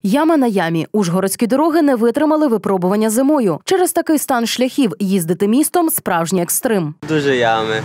Яма на ямі. Ужгородські дороги не витримали випробування зимою. Через такий стан шляхів їздити містом – справжній екстрим. Дуже ями.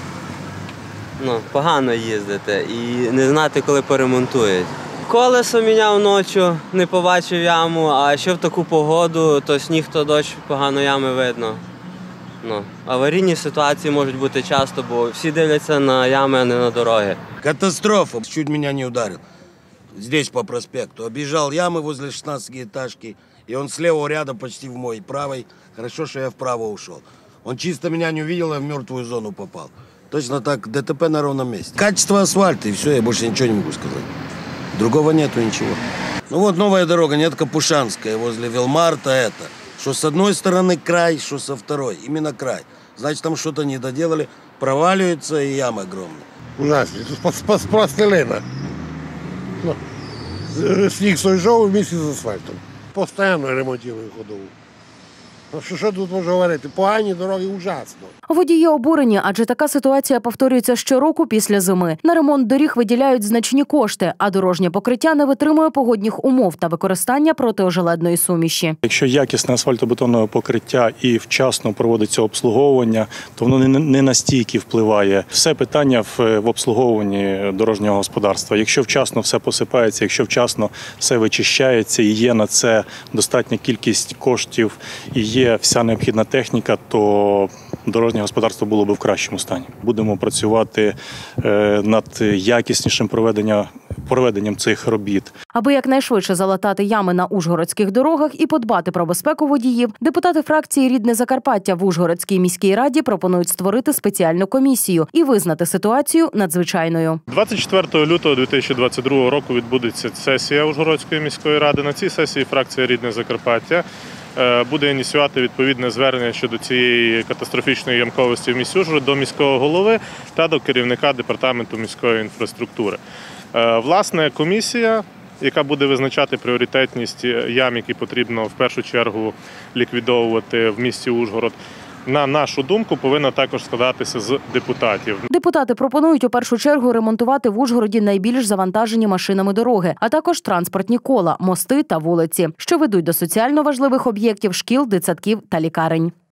Погано їздити і не знати, коли поремонтують. Колесо міняв ночі, не побачив яму, а ще в таку погоду, то сніг, то дощ, погано ями видно. Аварійні ситуації можуть бути часто, бо всі дивляться на ями, а не на дороги. Катастрофа. Чуть меня не ударил. Здесь по проспекту. Объезжал ямы возле 16-этажки, и он с левого ряда почти в мой правой. Хорошо, что я вправо ушел. Он чисто меня не увидел, я в мертвую зону попал. Точно так, ДТП на ровном месте. Качество асфальта, и все, я больше ничего не могу сказать. Другого нету ничего. Новая дорога, Нетко-Пушанская, возле Велмарта это. Что с одной стороны край, что со второй. Именно край. Значит, там что-то не доделали, проваливается и яма огромная. Ужасно. Тут з пластилина. Сніг сойшов вместе з асфальтом. Постійно ремонтують ходову. Що тут можна говорити? Погані дороги ужасно. Водії обурені, адже така ситуація повторюється щороку після зими. На ремонт доріг виділяють значні кошти, а дорожнє покриття не витримує погодних умов та використання протиожеледної суміші. Якщо якісне асфальтобетонне покриття і вчасно проводиться обслуговування, то воно не настільки впливає. Все питання в обслуговуванні дорожнього господарства. Якщо вчасно все посипається, якщо вчасно все вичищається і є на це достатня кількість коштів і є вся необхідна техніка, то дорожнє господарство було б в кращому стані. Будемо працювати над якіснішим проведенням цих робіт. Аби якнайшвидше залатати ями на ужгородських дорогах і подбати про безпеку водіїв, депутати фракції «Рідне Закарпаття» в Ужгородській міській раді пропонують створити спеціальну комісію і визнати ситуацію надзвичайною. 24 лютого 2022 року відбудеться сесія Ужгородської міської ради. На цій сесії фракція «Рідне Закарпаття» буде ініціювати відповідне звернення щодо цієї катастрофічної ямковості в місті Ужгород до міського голови та до керівника департаменту міської інфраструктури. Власне, комісія, яка буде визначати пріоритетність ям, які потрібно в першу чергу ліквідовувати в місті Ужгород, на нашу думку, повинна також складатися з депутатів. Депутати пропонують у першу чергу ремонтувати в Ужгороді найбільш завантажені машинами дороги, а також транспортні кола, мости та вулиці, що ведуть до соціально важливих об'єктів, шкіл, дитсадків та лікарень.